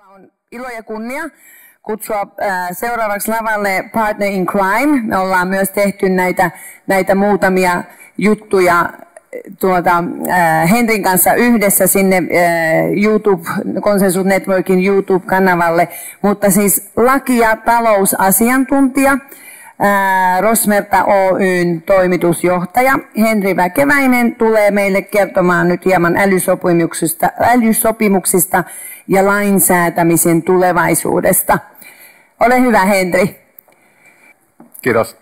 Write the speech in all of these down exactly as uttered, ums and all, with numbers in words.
On ilo ja kunnia kutsua äh, seuraavaksi lavalle Partner in Crime. Me ollaan myös tehty näitä, näitä muutamia juttuja tuota, äh, Henrin kanssa yhdessä sinne äh, YouTube, Consensus Networkin YouTube-kanavalle, mutta siis laki- ja talousasiantuntija, äh, Rosmerta Oyn toimitusjohtaja Henri Väkeväinen tulee meille kertomaan nyt hieman älysopimuksista, älysopimuksista ja lainsäätämisen tulevaisuudesta. Ole hyvä, Henri. Kiitos.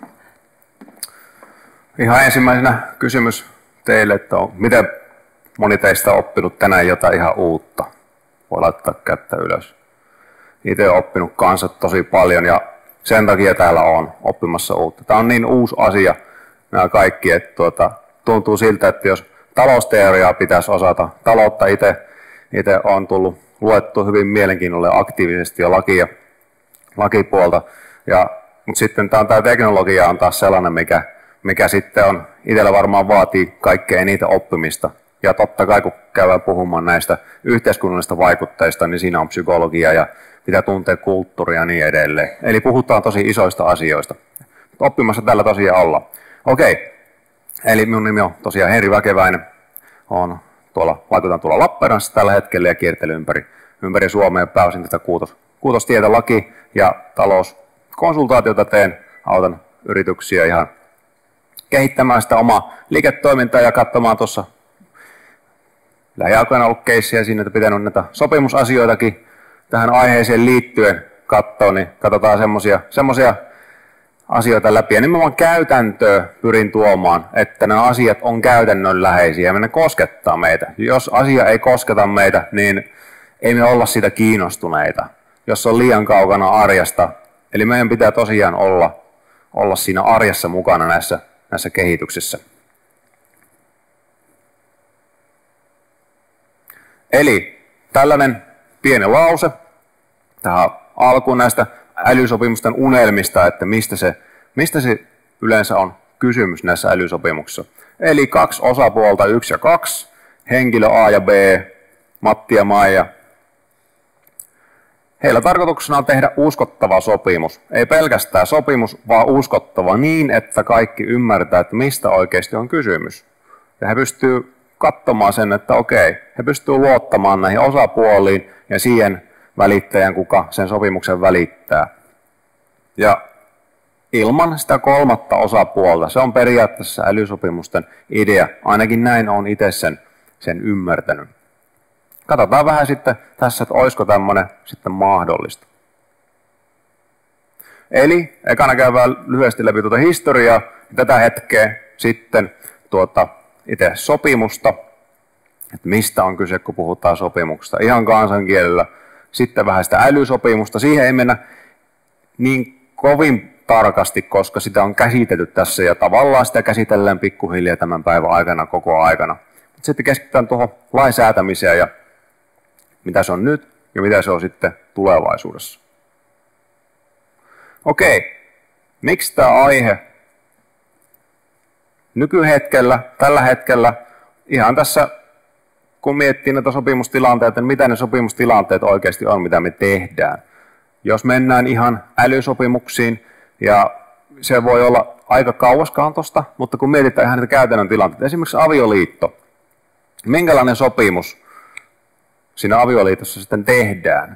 Ihan ensimmäisenä kysymys teille, että on, miten moni teistä on oppinut tänään jotain ihan uutta? Voi laittaa kättä ylös. Itse olen oppinut kanssa tosi paljon ja sen takia täällä on oppimassa uutta. Tämä on niin uusi asia nämä kaikki, että tuota, tuntuu siltä, että jos talousteoriaa pitäisi osata, taloutta itse, itse on tullut luettu hyvin mielenkiinnolla ja aktiivisesti jo lakia, lakipuolta. Ja, mutta sitten tämä, tämä teknologia on taas sellainen, mikä, mikä sitten on itsellä varmaan vaatii kaikkea eniten oppimista. Ja totta kai kun käydään puhumaan näistä yhteiskunnallisista vaikutteista, niin siinä on psykologia ja pitää tuntea kulttuuria ja niin edelleen. Eli puhutaan tosi isoista asioista. Oppimassa tällä tosiaan ollaan. Okei, eli minun nimi on tosiaan Henri Väkeväinen. Olen tuolla, vaikutan tuolla Lappeenrannassa tällä hetkellä ja kiertelen ympäri, ympäri Suomea pääosin tätä kuutos, kuutostietä, laki- ja talouskonsultaatiota teen. Autan yrityksiä ihan kehittämään sitä omaa liiketoimintaa ja katsomaan tuossa lähiaikoina ollut keissiä siinä, että pitänyt näitä sopimusasioitakin tähän aiheeseen liittyen katsoa, niin katsotaan semmoisia semmoisia asioita läpi. Ja nimenomaan käytäntöä pyrin tuomaan, että nämä asiat on käytännönläheisiä ja ne koskettaa meitä. Jos asia ei kosketa meitä, niin ei me olla siitä kiinnostuneita, jos on liian kaukana arjesta. Eli meidän pitää tosiaan olla, olla siinä arjessa mukana näissä, näissä kehityksissä. Eli tällainen pieni lause tähän alkuun näistä älysopimusten unelmista, että mistä se, mistä se yleensä on kysymys näissä älysopimuksissa. Eli kaksi osapuolta, yksi ja kaksi, henkilö A ja B, Matti ja Maija. Heillä tarkoituksena on tehdä uskottava sopimus. Ei pelkästään sopimus, vaan uskottava niin, että kaikki ymmärtää, että mistä oikeasti on kysymys. Ja he pystyvät katsomaan sen, että okei, he pystyvät luottamaan näihin osapuoliin ja siihen välittäjän, kuka sen sopimuksen välittää. Ja ilman sitä kolmatta osapuolta, se on periaatteessa älysopimusten idea, ainakin näin on itse sen, sen ymmärtänyt. Katsotaan vähän sitten tässä, että olisiko tämmöinen sitten mahdollista. Eli ekana käydään lyhyesti läpi tuota historiaa, tätä hetkeä, sitten tuota itse sopimusta, että mistä on kyse, kun puhutaan sopimuksesta, ihan kansankielellä. Sitten vähän sitä älysopimusta. Siihen ei mennä niin kovin tarkasti, koska sitä on käsitelty tässä ja tavallaan sitä käsitellään pikkuhiljaa tämän päivän aikana koko aikana. Sitten keskitytään tuohon lainsäätämiseen ja mitä se on nyt ja mitä se on sitten tulevaisuudessa. Okei, miksi tämä aihe nykyhetkellä, tällä hetkellä, ihan tässä kun miettii näitä sopimustilanteita, niin mitä ne sopimustilanteet oikeasti on, mitä me tehdään. Jos mennään ihan älysopimuksiin, ja se voi olla aika kauaskantoista, mutta kun mietitään ihan näitä käytännön tilanteita, esimerkiksi avioliitto, minkälainen sopimus siinä avioliitossa sitten tehdään,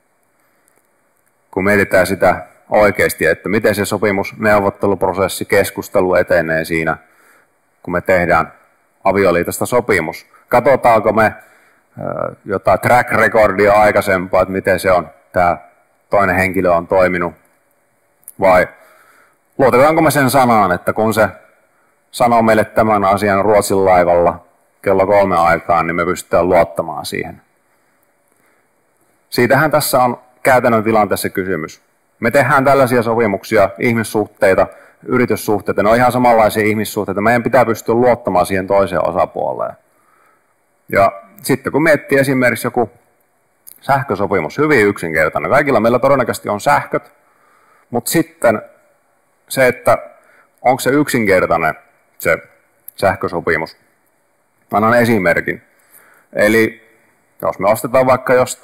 kun mietitään sitä oikeasti, että miten se sopimus, neuvotteluprosessi, keskustelu etenee siinä, kun me tehdään avioliitosta sopimus. Katsotaanko me jotain track recordia aikaisempaa, että miten se on, tämä toinen henkilö on toiminut, vai luotetaanko me sen sanaan, että kun se sanoo meille tämän asian Ruotsin laivalla kello kolme aikaan, niin me pystytään luottamaan siihen. Siitähän tässä on käytännön tilanteessa kysymys. Me tehdään tällaisia sopimuksia, ihmissuhteita, yrityssuhteita, ne on ihan samanlaisia ihmissuhteita. Meidän pitää pystyä luottamaan siihen toiseen osapuoleen. Ja sitten kun miettii esimerkiksi joku sähkösopimus, hyvin yksinkertainen. Kaikilla meillä todennäköisesti on sähköt, mutta sitten se, että onko se yksinkertainen se sähkösopimus. Annan esimerkin. Eli jos me ostetaan vaikka jostain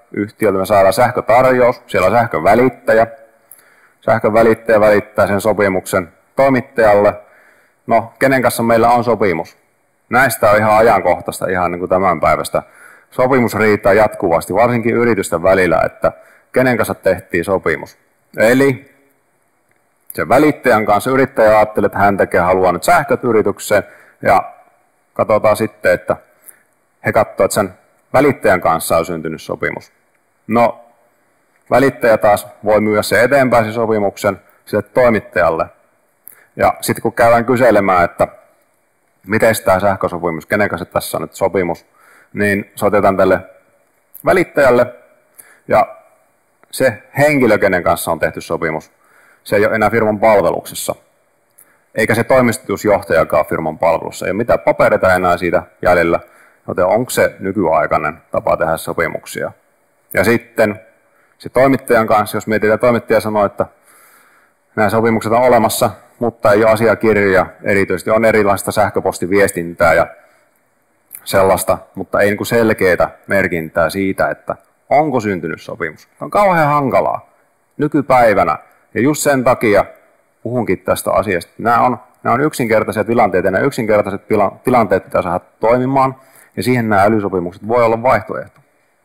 yhtiöltä me saadaan sähkötarjous, siellä on sähkövälittäjä. Sähkövälittäjä välittää sen sopimuksen toimittajalle. No, kenen kanssa meillä on sopimus? Näistä on ihan ajankohtaista, ihan niin kuin tämän päivästä. Sopimus riittää jatkuvasti, varsinkin yritysten välillä, että kenen kanssa tehtiin sopimus. Eli sen välittäjän kanssa yrittäjä ajattelee, että hän tekee haluaa nyt sähköt yritykseen ja katsotaan sitten, että he katsovat, että sen välittäjän kanssa on syntynyt sopimus. No, välittäjä taas voi myydä sen eteenpäin sen sopimuksen sille toimittajalle. Ja sitten kun käydään kyselemään, että miten tämä sähkösopimus, kenen kanssa tässä on nyt sopimus, niin soitetaan tälle välittäjälle ja se henkilö, kenen kanssa on tehty sopimus, se ei ole enää firman palveluksessa. Eikä se toimitusjohtajakaan firman palvelussa. Ei ole mitään papereita enää siitä jäljellä, joten onko se nykyaikainen tapa tehdä sopimuksia. Ja sitten se toimittajan kanssa, jos mietitään, toimittaja sanoo, että nämä sopimukset on olemassa, mutta ei ole asiakirjoja, erityisesti on erilaista sähköpostiviestintää ja sellaista, mutta ei niin selkeää merkintää siitä, että onko syntynyt sopimus. On kauhean hankalaa nykypäivänä ja just sen takia puhunkin tästä asiasta. Nämä on, nämä on yksinkertaisia tilanteita ja nämä yksinkertaiset tilanteet pitää saada toimimaan ja siihen nämä älysopimukset voi olla vaihtoehto.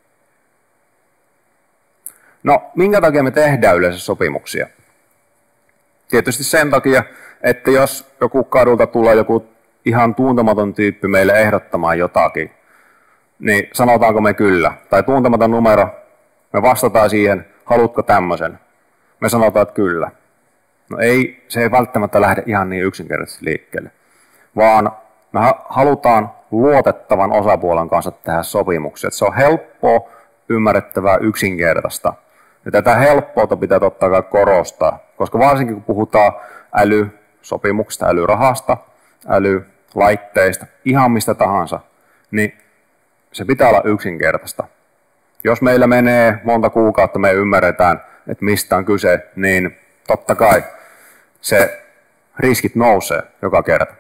No, minkä takia me tehdään yleensä sopimuksia? Tietysti sen takia, että jos joku kadulta tulee joku ihan tuntematon tyyppi meille ehdottamaan jotakin, niin sanotaanko me kyllä? Tai tuntematon numero, me vastataan siihen, haluatko tämmöisen? Me sanotaan, että kyllä. No ei, se ei välttämättä lähde ihan niin yksinkertaisesti liikkeelle, vaan me halutaan luotettavan osapuolen kanssa tehdä sopimuksia. Että se on helppoa, ymmärrettävää, yksinkertaista. Ja tätä helppoutta pitää totta kai korostaa, koska varsinkin kun puhutaan älysopimuksista, älyrahasta, älylaitteista, ihan mistä tahansa, niin se pitää olla yksinkertaista. Jos meillä menee monta kuukautta, me ymmärretään, että mistä on kyse, niin totta kai se riskit nousee joka kerta.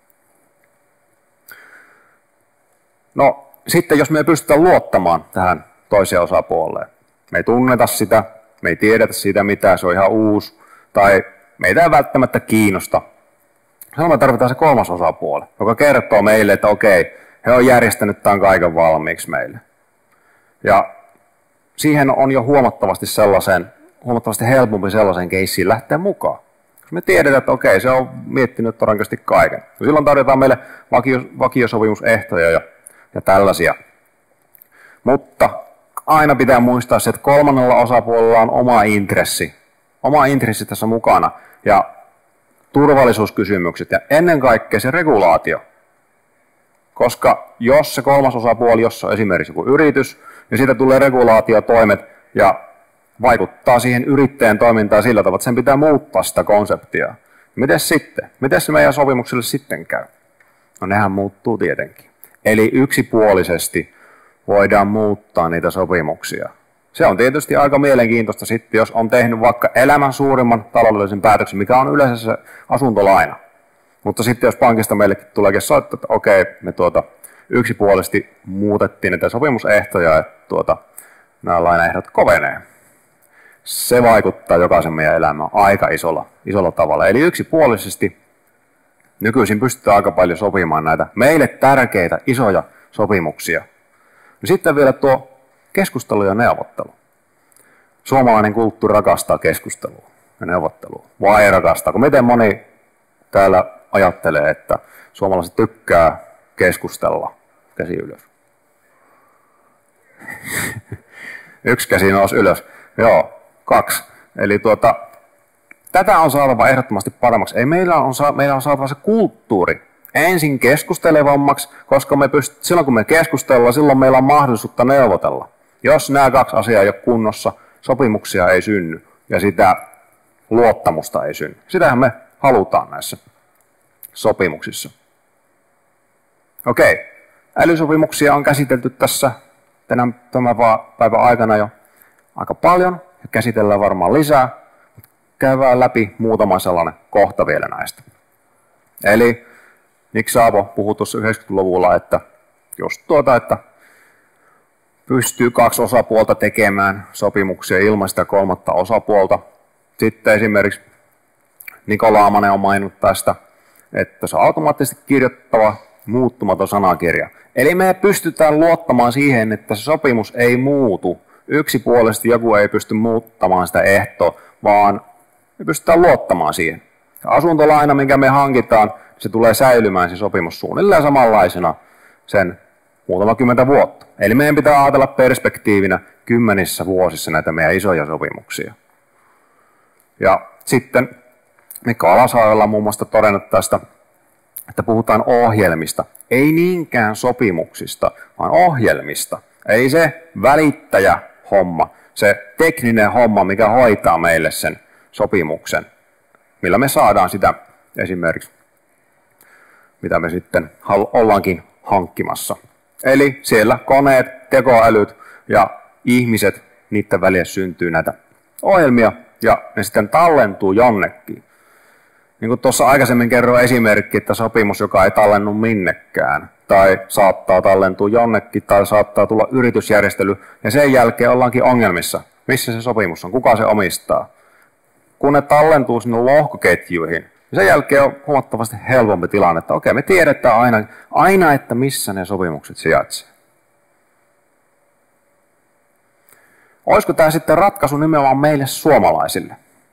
No sitten jos me ei pystytä luottamaan tähän toiseen osapuoleen, me ei tunneta sitä, me ei tiedetä siitä mitään, se on ihan uusi, tai meitä ei välttämättä kiinnosta. Silloin me tarvitaan se kolmas osapuoli, joka kertoo meille, että okei, he on järjestänyt tämän kaiken valmiiksi meille. Ja siihen on jo huomattavasti sellaisen, huomattavasti helpompi sellaisen keissiin lähteä mukaan. Jos me tiedetään, että okei, se on miettinyt todennäköisesti kaiken. Ja silloin tarjotaan meille vakio, vakiosopimusehtoja ja, ja tällaisia. Mutta aina pitää muistaa se, että kolmannella osapuolella on oma intressi. Oma intressi tässä mukana. Ja turvallisuuskysymykset ja ennen kaikkea se regulaatio. Koska jos se kolmas osapuoli, jos on esimerkiksi joku yritys, ja siitä tulee regulaatiotoimet ja vaikuttaa siihen yrittäjän toimintaan sillä tavalla, että sen pitää muuttaa sitä konseptia. Miten sitten? Miten se meidän sopimukselle sitten käy? No nehän muuttuu tietenkin. Eli yksipuolisesti voidaan muuttaa niitä sopimuksia. Se on tietysti aika mielenkiintoista sitten, jos on tehnyt vaikka elämän suurimman taloudellisen päätöksen, mikä on yleensä se asuntolaina. Mutta sitten jos pankista meillekin tuleekin soittaa, että okei, me tuota yksipuolisesti muutettiin näitä sopimusehtoja, että tuota, nämä lainaehdot kovenee. Se vaikuttaa jokaisen meidän elämään aika isolla, isolla tavalla. Eli yksipuolisesti nykyisin pystytään aika paljon sopimaan näitä meille tärkeitä isoja sopimuksia. Ja sitten vielä tuo keskustelu ja neuvottelu. Suomalainen kulttuuri rakastaa keskustelua ja neuvottelua. Vai ei rakastaako? Miten moni täällä ajattelee, että suomalaiset tykkää keskustella? Käsi ylös. Yksi käsi nousi ylös. Joo, kaksi. Eli tuota, tätä on saatava ehdottomasti paremmaksi. Ei, meillä, on, meillä on saatava se kulttuuri ensin keskustelevammaksi, koska me pyst- silloin kun me keskustellaan, silloin meillä on mahdollisuutta neuvotella. Jos nämä kaksi asiaa ei ole kunnossa, sopimuksia ei synny ja sitä luottamusta ei synny. Sitähän me halutaan näissä sopimuksissa. Okei, älysopimuksia on käsitelty tässä tänä, tämän päivän aikana jo aika paljon ja käsitellään varmaan lisää. Käydään läpi muutama sellainen kohta vielä näistä. Eli Nick Szabo puhui tuossa yhdeksänkymmentäluvulla, että just tuota, että pystyy kaksi osapuolta tekemään sopimuksia ilman sitä kolmatta osapuolta. Sitten esimerkiksi Niko Laamanen on maininnut tästä, että se on automaattisesti kirjoittava muuttumaton sanakirja. Eli me pystytään luottamaan siihen, että se sopimus ei muutu. Yksipuolisesti joku ei pysty muuttamaan sitä ehtoa, vaan me pystytään luottamaan siihen. Asuntolaina, minkä me hankitaan, se tulee säilymään se sopimus suunnilleen samanlaisena sen muutama kymmentä vuotta. Eli meidän pitää ajatella perspektiivinä kymmenissä vuosissa näitä meidän isoja sopimuksia. Ja sitten Mikko Alasaarella on muun muassa todennut tästä, että puhutaan ohjelmista. Ei niinkään sopimuksista, vaan ohjelmista. Eli se välittäjähomma, se tekninen homma, mikä hoitaa meille sen sopimuksen, millä me saadaan sitä esimerkiksi, mitä me sitten ollaankin hankkimassa. Eli siellä koneet, tekoälyt ja ihmiset, niiden välillä syntyy näitä ohjelmia ja ne sitten tallentuu jonnekin. Niin kuin tuossa aikaisemmin kerroin esimerkki, että sopimus, joka ei tallennu minnekään, tai saattaa tallentua jonnekin, tai saattaa tulla yritysjärjestely, ja sen jälkeen ollaankin ongelmissa. Missä se sopimus on? Kuka se omistaa? Kun ne tallentuu sinne lohkoketjuihin, niin sen jälkeen on huomattavasti helpompi tilanne, että okei, me tiedetään aina, aina että missä ne sopimukset sijaitsevat. Olisiko tämä sitten ratkaisu nimenomaan meille suomalaisille?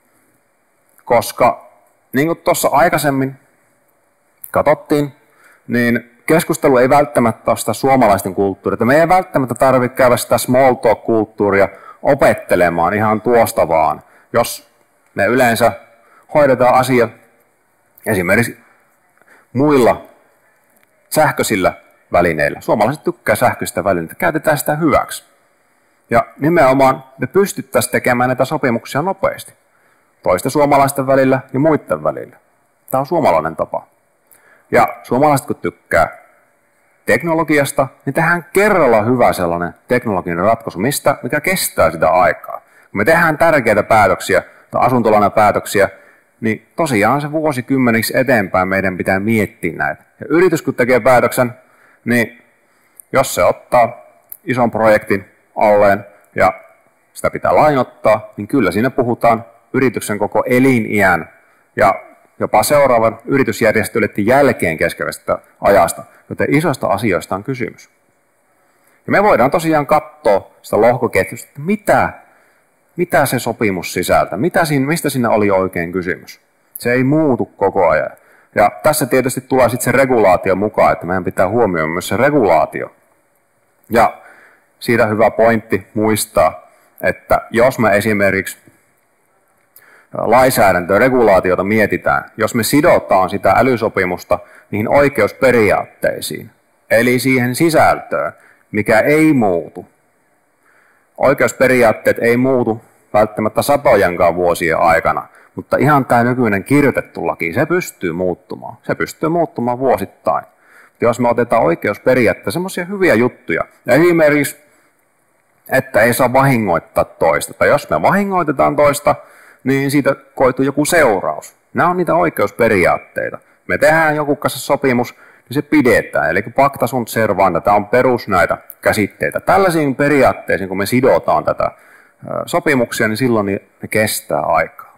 Koska niin kuin tuossa aikaisemmin katsottiin, niin keskustelu ei välttämättä ole sitä suomalaisten kulttuuria. Me ei välttämättä tarvitse käydä sitä small talk-kulttuuria opettelemaan ihan tuosta vaan. Jos me yleensä hoidetaan asiat esimerkiksi muilla sähköisillä välineillä. Suomalaiset tykkää sähköistä välineitä, käytetään sitä hyväksi. Ja nimenomaan me pystyttäisiin tekemään näitä sopimuksia nopeasti. Toisten suomalaisten välillä ja muiden välillä. Tämä on suomalainen tapa. Ja suomalaiset kun tykkää teknologiasta, niin tehdään kerralla hyvä sellainen teknologinen ratkaisu, mistä, mikä kestää sitä aikaa. Kun me tehdään tärkeitä päätöksiä tai asuntolainen päätöksiä, niin tosiaan se vuosikymmeniksi eteenpäin meidän pitää miettiä näitä. Ja yritys kun tekee päätöksen, niin jos se ottaa ison projektin alleen ja sitä pitää lainottaa, niin kyllä siinä puhutaan yrityksen koko eliniän ja jopa seuraavan yritysjärjestelyiden jälkeen kestävästä ajasta, joten isoista asioista on kysymys. Ja me voidaan tosiaan katsoa sitä lohkoketjusta, että mitä, mitä se sopimus sisältää, mitä siinä, mistä siinä oli oikein kysymys. Se ei muutu koko ajan. Ja tässä tietysti tulee sitten se regulaatio mukaan, että meidän pitää huomioida myös se regulaatio. Ja siitä hyvä pointti muistaa, että jos me esimerkiksi lainsäädäntöä, regulaatiota mietitään, jos me sidotaan sitä älysopimusta niihin oikeusperiaatteisiin, eli siihen sisältöön, mikä ei muutu. Oikeusperiaatteet ei muutu välttämättä satojenkaan vuosien aikana, mutta ihan tämä nykyinen kirjoitettu laki, se pystyy muuttumaan. Se pystyy muuttumaan vuosittain. Jos me otetaan oikeusperiaatteita, semmoisia hyviä juttuja, ja esimerkiksi, että ei saa vahingoittaa toista, tai jos me vahingoitetaan toista, niin siitä koituu joku seuraus. Nämä on niitä oikeusperiaatteita. Me tehdään joku kanssa sopimus, niin se pidetään. Eli pacta sunt servanda, tämä on perus näitä käsitteitä. Tällaisiin periaatteisiin, kun me sidotaan tätä sopimuksia, niin silloin ne kestää aikaa.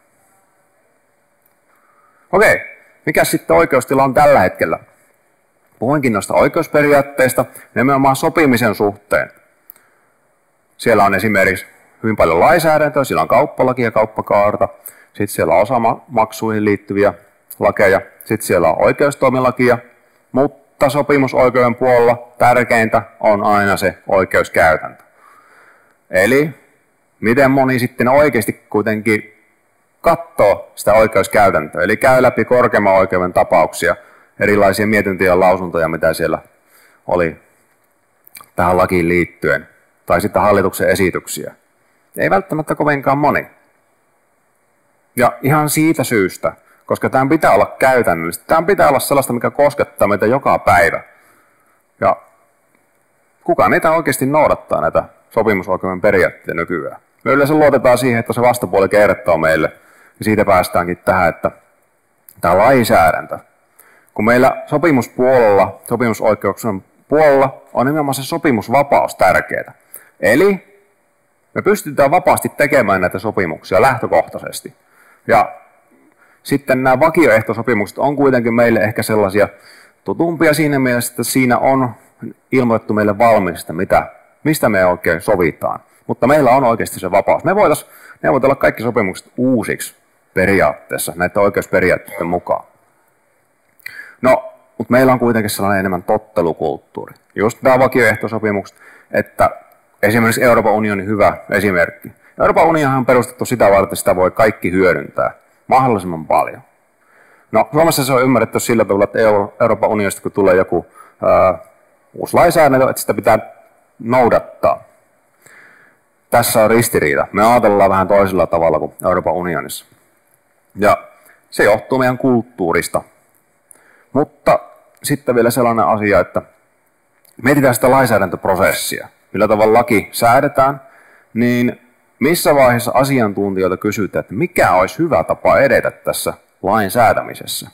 Okei, mikä sitten oikeustila on tällä hetkellä? Puhuinkin noista oikeusperiaatteista, nimenomaan sopimisen suhteen. Siellä on esimerkiksi hyvin paljon lainsäädäntöä, siellä on kauppalaki ja kauppakaarta, sitten siellä on osamaksuihin liittyviä lakeja, sitten siellä on oikeustoimilakia, mutta sopimusoikeuden puolella tärkeintä on aina se oikeuskäytäntö. Eli miten moni sitten oikeasti kuitenkin katsoo sitä oikeuskäytäntöä, eli käy läpi korkeimman oikeuden tapauksia, erilaisia mietintöjä ja lausuntoja, mitä siellä oli tähän lakiin liittyen, tai sitten hallituksen esityksiä. Ei välttämättä kovinkaan moni. Ja ihan siitä syystä, koska tämän pitää olla käytännöllistä. Tämän pitää olla sellaista, mikä koskettaa meitä joka päivä. Ja kuka niitä oikeasti noudattaa, näitä sopimusoikeuden periaatteita nykyään? Me yleensä luotetaan siihen, että se vastapuoli kertoo meille. Ja siitä päästäänkin tähän, että tämä lainsäädäntö. Kun meillä sopimuspuolella, sopimusoikeuksien puolella on nimenomaan se sopimusvapaus tärkeää. Eli me pystytään vapaasti tekemään näitä sopimuksia lähtökohtaisesti. Ja sitten nämä vakioehtosopimukset on kuitenkin meille ehkä sellaisia tutumpia siinä mielessä, että siinä on ilmoitettu meille valmiista, mitä, mistä me oikein sovitaan. Mutta meillä on oikeasti se vapaus. Me voitaisiin neuvotella kaikki sopimukset uusiksi periaatteessa, näiden oikeusperiaatteiden mukaan. No, mutta meillä on kuitenkin sellainen enemmän tottelukulttuuri. Just nämä vakioehtosopimukset, että esimerkiksi Euroopan unionin hyvä esimerkki. Euroopan unioni on perustettu sitä varten, että sitä voi kaikki hyödyntää mahdollisimman paljon. No, Suomessa se on ymmärretty sillä tavalla, että Euroopan unionista kun tulee joku ää, uusi lainsäädäntö, että sitä pitää noudattaa. Tässä on ristiriita. Me ajatellaan vähän toisella tavalla kuin Euroopan unionissa. Ja se johtuu meidän kulttuurista. Mutta sitten vielä sellainen asia, että mietitään sitä lainsäädäntöprosessia. Millä tavalla laki säädetään, niin missä vaiheessa asiantuntijoilta kysytään, että mikä olisi hyvä tapa edetä tässä lain säätämisessä?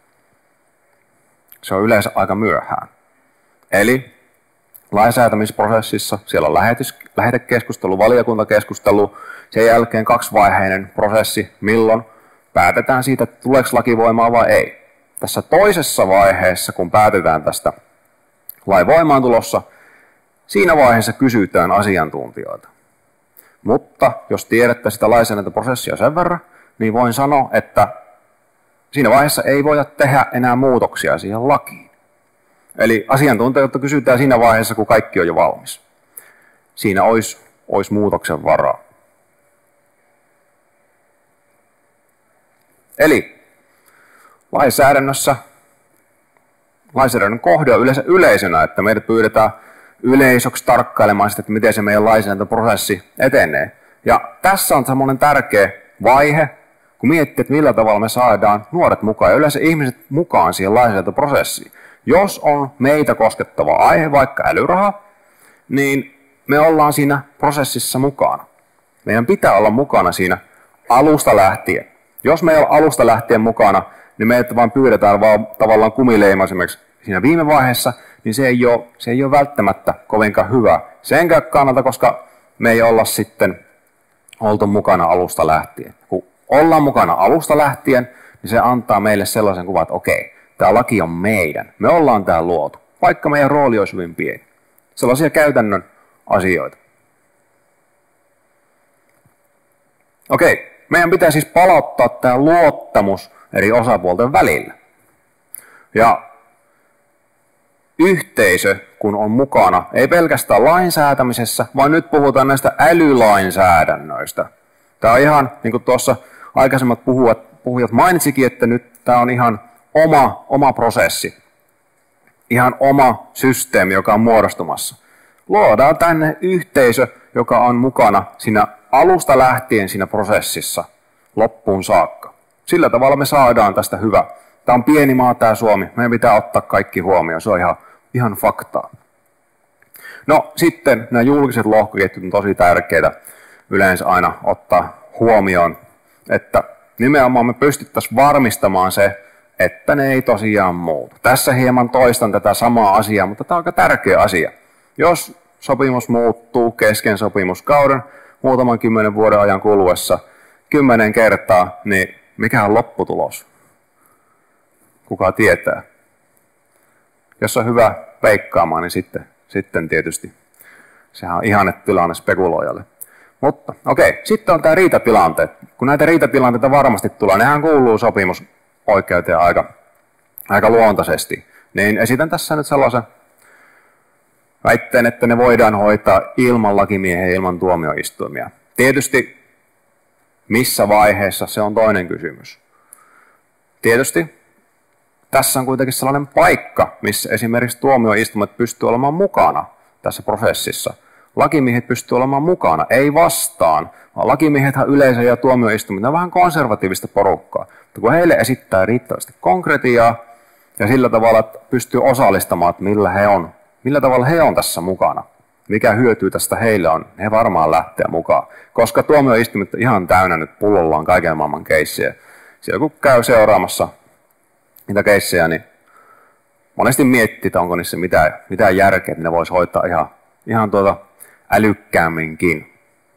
Se on yleensä aika myöhään. Eli lainsäätämisprosessissa siellä on lähetys, lähetekeskustelu, valiokuntakeskustelu, sen jälkeen kaksivaiheinen prosessi, milloin päätetään siitä, että tuleeko laki voimaan vai ei. Tässä toisessa vaiheessa, kun päätetään tästä lain voimaantulossa, siinä vaiheessa kysytään asiantuntijoilta. Mutta jos tiedätte sitä lainsäädäntöprosessia sen verran, niin voin sanoa, että siinä vaiheessa ei voida tehdä enää muutoksia siihen lakiin. Eli asiantuntijoilta kysytään siinä vaiheessa, kun kaikki on jo valmis. Siinä olisi, olisi muutoksen varaa. Eli lainsäädännössä, lainsäädännön kohde on yleensä yleisönä, että meidät pyydetään yleisöksi tarkkailemaan sitä, että miten se meidän lainsäädäntöprosessi etenee. Ja tässä on semmoinen tärkeä vaihe, kun miettii, että millä tavalla me saadaan nuoret mukaan ja yleensä ihmiset mukaan siihen lainsäädäntöprosessiin. Jos on meitä koskettava aihe, vaikka älyraha, niin me ollaan siinä prosessissa mukana. Meidän pitää olla mukana siinä alusta lähtien. Jos me ei ole alusta lähtien mukana, niin meitä vaan pyydetään vaan tavallaan kumileimaiseksi siinä viime vaiheessa, niin se ei ole, se ei ole välttämättä kovinkaan hyvä senkään kannalta, koska me ei olla sitten oltu mukana alusta lähtien. Kun ollaan mukana alusta lähtien, niin se antaa meille sellaisen kuvan, että okei, tämä laki on meidän. Me ollaan tää luotu, vaikka meidän rooli olisi hyvin pieni. Sellaisia käytännön asioita. Okei, meidän pitää siis palauttaa tämä luottamus eri osapuolten välillä. Ja yhteisö, kun on mukana, ei pelkästään lainsäätämisessä, vaan nyt puhutaan näistä älylainsäädännöistä. Tämä on ihan, niin kuin tuossa aikaisemmat puhujat, puhujat mainitsikin, että nyt tämä on ihan oma, oma prosessi. Ihan oma systeemi, joka on muodostumassa. Luodaan tänne yhteisö, joka on mukana siinä alusta lähtien siinä prosessissa loppuun saakka. Sillä tavalla me saadaan tästä hyvä. Tämä on pieni maa, tämä Suomi. Meidän pitää ottaa kaikki huomioon. Se on ihan, ihan faktaa. No sitten nämä julkiset lohkoketjut on tosi tärkeitä yleensä aina ottaa huomioon, että nimenomaan me pystyttäisiin varmistamaan se, että ne ei tosiaan muutu. Tässä hieman toistan tätä samaa asiaa, mutta tämä on aika tärkeä asia. Jos sopimus muuttuu kesken sopimuskauden muutaman kymmenen vuoden ajan kuluessa kymmenen kertaa, niin mikä on lopputulos? Kuka tietää? Jos on hyvä peikkaamaan, niin sitten, sitten tietysti sehän on ihanne tilanne spekuloijalle. Mutta okei, okay. Sitten on tämä riitatilanteet. Kun näitä riitatilanteita varmasti tulee, nehän kuuluu sopimusoikeuteen aika, aika luontaisesti. Niin esitän tässä nyt sellaisen väitteen, että ne voidaan hoitaa ilman lakimiehen ja ilman tuomioistuimia. Tietysti missä vaiheessa, se on toinen kysymys. Tietysti tässä on kuitenkin sellainen paikka, missä esimerkiksi tuomioistuimet pystyy olemaan mukana tässä prosessissa. Lakimiehet pystyy olemaan mukana, ei vastaan, vaan lakimiehethän yleensä ja tuomioistuimet on vähän konservatiivista porukkaa. Mutta kun heille esittää riittävästi konkretiaa ja sillä tavalla, että pystyy osallistamaan, että millä, he on, millä tavalla he on tässä mukana, mikä hyötyy tästä heille on, he varmaan lähtee mukaan. Koska tuomioistuimet on ihan täynnä nyt pullollaan kaiken maailman keissejä. Siellä kun käy seuraamassa niitä keissejä, niin monesti miettii, että onko niissä mitään, mitään järkeä, että ne voisi hoitaa ihan, ihan tuota älykkäämminkin.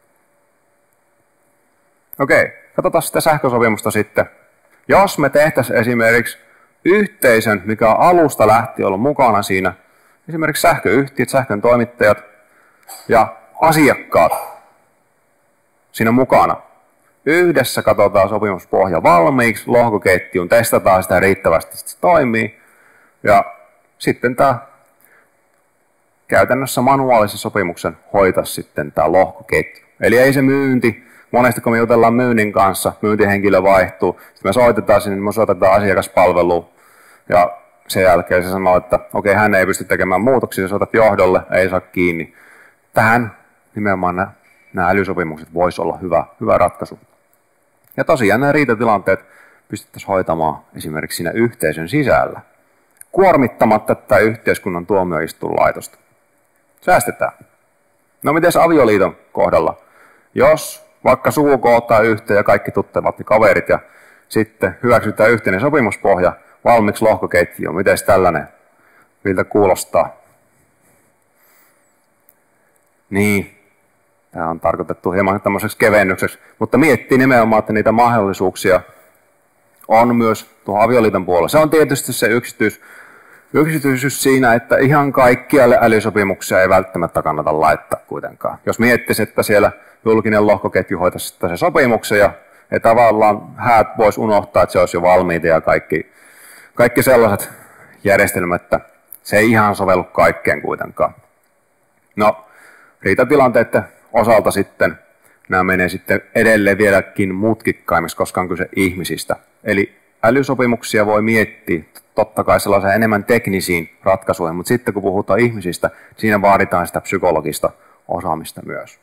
Okei, katsotaan sitä sähkösopimusta sitten. Jos me tehtäisiin esimerkiksi yhteisön, mikä on alusta lähtien ollut mukana siinä, esimerkiksi sähköyhtiöt, sähkön toimittajat ja asiakkaat siinä mukana. Yhdessä katsotaan sopimuspohja valmiiksi, lohkoketjuun, testataan sitä riittävästi, että se toimii. Ja sitten tämä käytännössä manuaalisen sopimuksen hoitaisi sitten tämä lohkoketju. Eli ei se myynti, monesti kun me jutellaan myynnin kanssa, myyntihenkilö vaihtuu, sitten me soitetaan sinne, me soitetaan asiakaspalveluun ja sen jälkeen se sanoo, että okei, hän ei pysty tekemään muutoksia, sä soitat johdolle, ei saa kiinni. Tähän nimenomaan nämä, nämä älysopimukset voisi olla hyvä, hyvä ratkaisu. Ja tosiaan nämä riitatilanteet pystyttäisiin hoitamaan esimerkiksi siinä yhteisön sisällä, kuormittamatta tätä yhteiskunnan tuomioistuinlaitosta. Säästetään. No miten avioliiton kohdalla? Jos vaikka suku kootaan yhteen ja kaikki tuttavat ja kaverit ja sitten hyväksytään yhteinen sopimuspohja valmiiksi lohkoketjuun, miten tällainen, miltä kuulostaa? Niin, tämä on tarkoitettu hieman tämmöiseksi kevennykseksi, mutta miettii nimenomaan, että niitä mahdollisuuksia on myös tuohon avioliiton puolella. Se on tietysti se yksityis, yksityisyys siinä, että ihan kaikkialle älysopimuksia ei välttämättä kannata laittaa kuitenkaan. Jos miettisi, että siellä julkinen lohkoketju hoitaisi se sopimuksen ja ei tavallaan häät voisi unohtaa, että se olisi jo valmiita ja kaikki, kaikki sellaiset järjestelmät, että se ei ihan sovellu kaikkeen kuitenkaan. No, riitatilanteiden osalta sitten nämä menee sitten edelleen vieläkin mutkikkaimmiksi, koska on kyse ihmisistä. Eli älysopimuksia voi miettiä totta kai sellaisen enemmän teknisiin ratkaisuihin, mutta sitten kun puhutaan ihmisistä, siinä vaaditaan sitä psykologista osaamista myös.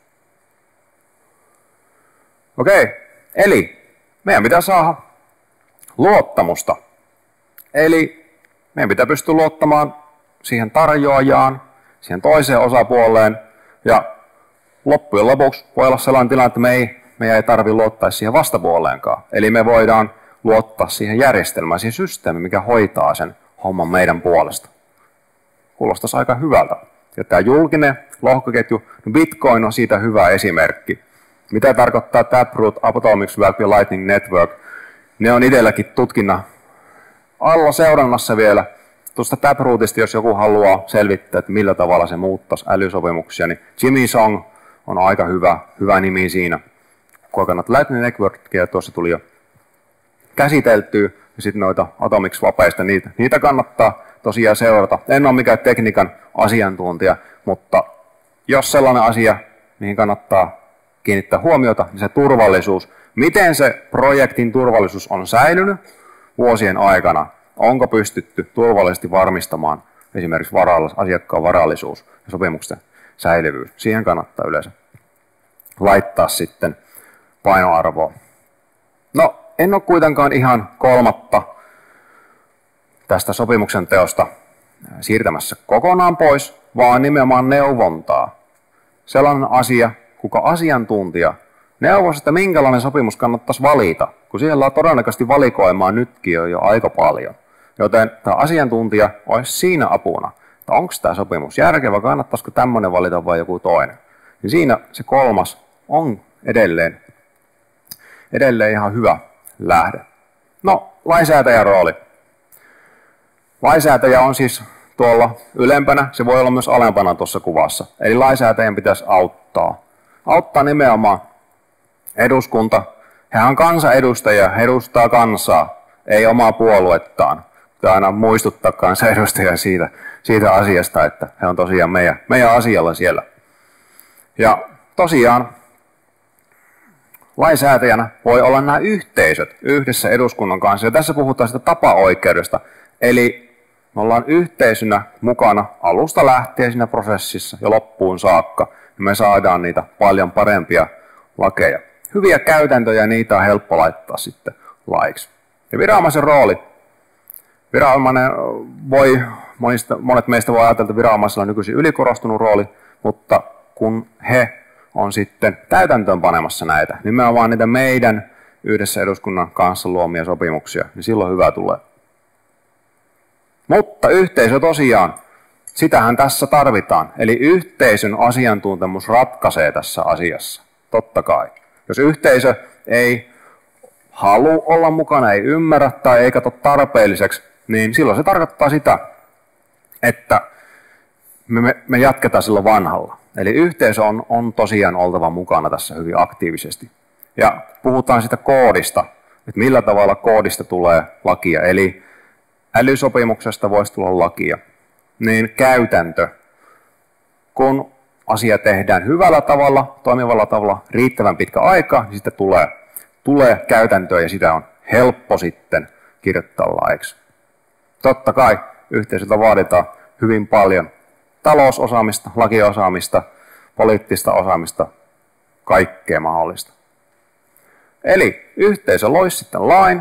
Okei, eli meidän pitää saada luottamusta. Eli meidän pitää pystyä luottamaan siihen tarjoajaan, siihen toiseen osapuoleen, ja loppujen lopuksi voi olla sellainen tilanne, että me ei, meidän ei tarvitse luottaa siihen vastapuoleenkaan. Eli me voidaan luottaa siihen järjestelmään, siihen systeemiin, mikä hoitaa sen homman meidän puolesta. Kuulostaisi aika hyvältä. Ja tämä julkinen lohkoketju, no Bitcoin on siitä hyvä esimerkki. Mitä tarkoittaa Taproot, Atomics Web ja Lightning Network? Ne on itselläkin tutkinnan alla seurannassa vielä. Tuosta Taprootista, jos joku haluaa selvittää, että millä tavalla se muuttaisi älysopimuksia, niin Jimmy Song on aika hyvä, hyvä nimi siinä. Koikanat Lightning Networkia tuossa tuli jo käsiteltyä, ja sitten noita Atomics Wabeista, niitä, niitä kannattaa tosiaan seurata. En ole mikään tekniikan asiantuntija, mutta jos sellainen asia, mihin kannattaa kiinnittää huomiota, niin se turvallisuus. Miten se projektin turvallisuus on säilynyt vuosien aikana? Onko pystytty turvallisesti varmistamaan esimerkiksi varallis, asiakkaan varallisuus ja sopimuksen säilyvyys? Siihen kannattaa yleensä laittaa sitten painoarvoa. No, en ole kuitenkaan ihan kolmatta tästä sopimuksen teosta siirtämässä kokonaan pois, vaan nimenomaan neuvontaa. Sellainen asia, kuka asiantuntija neuvoisi, että minkälainen sopimus kannattaisi valita, kun siellä on todennäköisesti valikoimaa nytkin jo, jo aika paljon. Joten tämä asiantuntija olisi siinä apuna, että onko tämä sopimus järkevä, kannattaisiko tämmöinen valita vai joku toinen. Niin siinä se kolmas on edelleen, edelleen ihan hyvä lähde. No, lainsäätäjän rooli. Lainsäätäjä on siis tuolla ylempänä, se voi olla myös alempana tuossa kuvassa. Eli lainsäätäjän pitäisi auttaa. Auttaa nimenomaan eduskunta. Hän on kansanedustajia, he edustaa kansaa, ei omaa puoluettaan. Pitää aina muistuttaa kansanedustajia siitä, siitä asiasta, että he on tosiaan meidän, meidän asialla siellä. Ja tosiaan lainsäätäjänä voi olla nämä yhteisöt yhdessä eduskunnan kanssa. Ja tässä puhutaan sitä tapaoikeudesta. Eli me ollaan yhteisönä mukana alusta lähtien siinä prosessissa ja loppuun saakka. Ja me saadaan niitä paljon parempia lakeja. Hyviä käytäntöjä, niitä on helppo laittaa sitten laiksi. Ja viranomaisen rooli. Viranomainen voi, monista, monet meistä voi ajatella, että viranomaisella on nykyisin ylikorostunut rooli, mutta kun he on sitten täytäntöön panemassa näitä, nimenomaan niitä meidän yhdessä eduskunnan kanssa luomia sopimuksia, niin silloin hyvä tulee. Mutta yhteisö tosiaan, sitähän tässä tarvitaan. Eli yhteisön asiantuntemus ratkaisee tässä asiassa, totta kai. Jos yhteisö ei halua olla mukana, ei ymmärrä tai ei katso tarpeelliseksi, niin silloin se tarkoittaa sitä, että me, me, me jatketaan silloin vanhalla. Eli yhteisö on, on tosiaan oltava mukana tässä hyvin aktiivisesti. Ja puhutaan sitä koodista, että millä tavalla koodista tulee lakia. Eli älysopimuksesta voisi tulla lakia. Niin käytäntö, kun asia tehdään hyvällä tavalla, toimivalla tavalla, riittävän pitkä aika, niin sitten tulee, tulee käytäntöä ja sitä on helppo sitten kirjoittaa laiksi. Totta kai yhteisöltä vaaditaan hyvin paljon talousosaamista, lakiosaamista, poliittista osaamista, kaikkea mahdollista. Eli yhteisö loisi sitten lain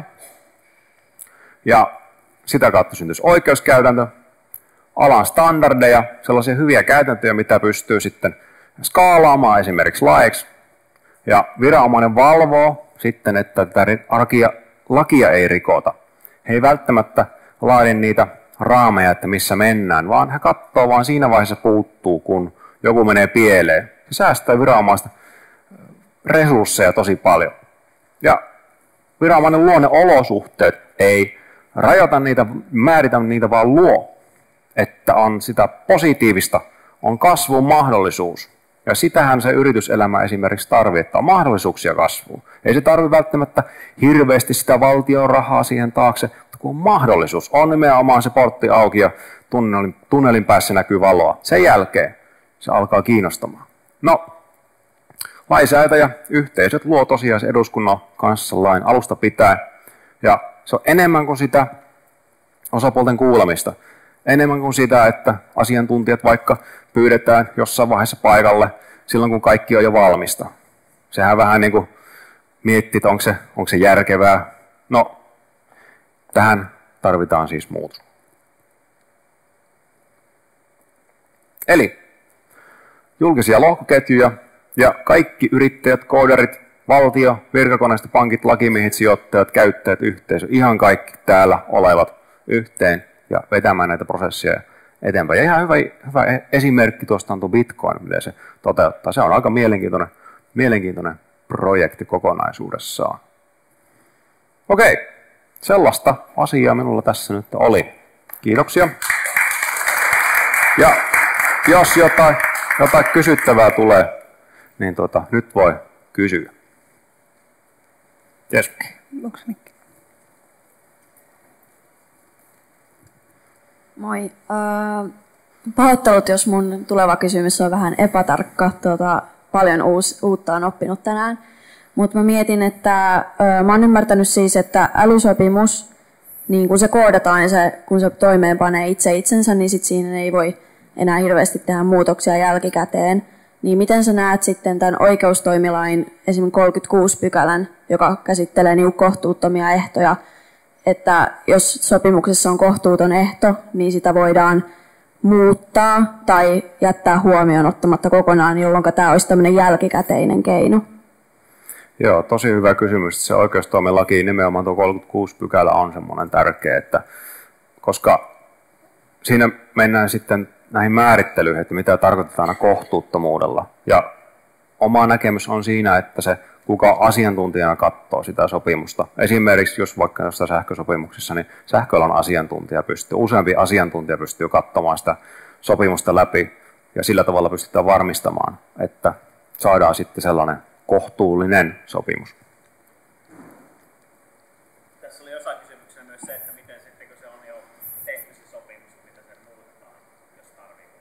ja sitä kautta syntyisi oikeuskäytäntö, alan standardeja, sellaisia hyviä käytäntöjä, mitä pystyy sitten skaalaamaan esimerkiksi laiksi. Ja viranomainen valvoo sitten, että tätä lakia, lakia ei rikota. He ei välttämättä laadi niitä raameja, että missä mennään, vaan he katsoo, vaan siinä vaiheessa puuttuu, kun joku menee pieleen. Se säästää viranomaista resursseja tosi paljon. Ja viranomainen luo ne olosuhteet, ei rajoita niitä, määritä niitä, vaan luo, että on sitä positiivista, on kasvun mahdollisuus. Ja sitähän se yrityselämä esimerkiksi tarvitsee, että on mahdollisuuksia kasvuun. Ei se tarvitse välttämättä hirveästi sitä valtion rahaa siihen taakse, mutta kun on mahdollisuus, on nimenomaan se portti auki ja tunnelin, tunnelin päässä näkyy valoa. Sen jälkeen se alkaa kiinnostamaan. No, lainsäätäjä, yhteisöt luo tosiaan se eduskunnan kanssa lain alusta pitäen. Ja se on enemmän kuin sitä osapuolten kuulemista. Enemmän kuin sitä, että asiantuntijat vaikka pyydetään jossain vaiheessa paikalle silloin, kun kaikki on jo valmista. Sehän vähän niin kuin miettii, että onko se, onko se järkevää. No, tähän tarvitaan siis muutos. Eli julkisia lohkoketjuja ja kaikki yrittäjät, koodarit, valtio, virkakoneisto, pankit, lakimiehet, sijoittajat, käyttäjät, yhteisö, ihan kaikki täällä olevat yhteen ja vetämään näitä prosesseja eteenpäin. Ja ihan hyvä, hyvä esimerkki tuosta on tuo Bitcoin, miten se toteuttaa. Se on aika mielenkiintoinen, mielenkiintoinen projekti kokonaisuudessaan. Okei, sellaista asiaa minulla tässä nyt oli. Kiitoksia. Ja jos jotain, jotain kysyttävää tulee, niin tota, nyt voi kysyä. Yes. Moi. Äh, pahoittelut, jos mun tuleva kysymys on vähän epätarkka. Tuota, paljon uus, uutta on oppinut tänään. Mutta mä mietin, että äh, mä oon ymmärtänyt siis, että älysopimus, niin kun se koodataan ja se, kun se toimeenpanee itse itsensä, niin sit siinä ei voi enää hirveästi tehdä muutoksia jälkikäteen. Niin miten sä näet sitten tämän oikeustoimilain esimerkiksi kolmekymmentäkuusi pykälän, joka käsittelee niin kohtuuttomia ehtoja, että jos sopimuksessa on kohtuuton ehto, niin sitä voidaan muuttaa tai jättää huomioon ottamatta kokonaan, jolloin tämä olisi tämmöinen jälkikäteinen keino? Joo, tosi hyvä kysymys. Se oikeustoimilaki, nimenomaan tuo kolmekymmentäkuusi pykälä on semmoinen tärkeä, että koska siinä mennään sitten näihin määrittelyihin, että mitä tarkoitetaan kohtuuttomuudella. Ja oma näkemys on siinä, että se kuka asiantuntijana katsoo sitä sopimusta. Esimerkiksi jos vaikka jostain sähkösopimuksessa, niin sähköalan asiantuntija pystyy, useampi asiantuntija pystyy katsomaan sitä sopimusta läpi ja sillä tavalla pystytään varmistamaan, että saadaan sitten sellainen kohtuullinen sopimus. Tässä oli osa kysymyksenä myös se, että miten sitten, kun se on jo tehty se sopimus, mitä se muutetaan, jos tarvitsee.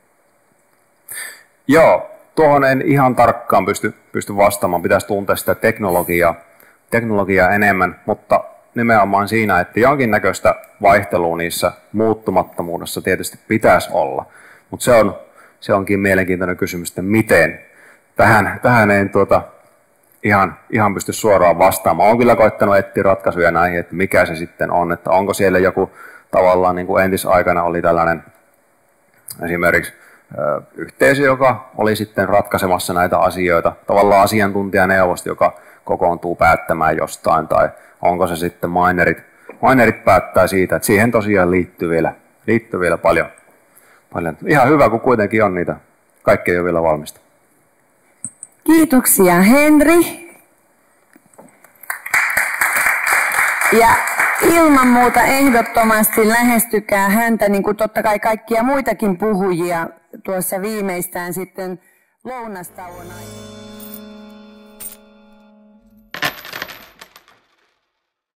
Joo. Tuohon en ihan tarkkaan pysty, pysty vastaamaan. Pitäisi tuntea sitä teknologiaa, teknologiaa enemmän, mutta nimenomaan siinä, että jonkinnäköistä vaihtelua niissä muuttumattomuudessa tietysti pitäisi olla. Mutta se, on, se onkin mielenkiintoinen kysymys, että miten. Tähän, tähän en tuota, ihan, ihan pysty suoraan vastaamaan. Olen kyllä koittanut etsiä ratkaisuja näihin, että mikä se sitten on. Että onko siellä joku tavallaan, niin kuin entisaikana oli tällainen esimerkiksi yhteisö, joka oli sitten ratkaisemassa näitä asioita, tavallaan asiantuntijaneuvosto, joka kokoontuu päättämään jostain, tai onko se sitten minerit, minerit päättää siitä, että siihen tosiaan liittyy vielä, liittyy vielä paljon, Paljon. Ihan hyvä, kun kuitenkin on niitä. Kaikki ei ole vielä valmista. Kiitoksia, Henri. Ja ilman muuta ehdottomasti lähestykää häntä, niin kuin totta kai kaikkia muitakin puhujia tuossa viimeistään sitten lounastauon aikana.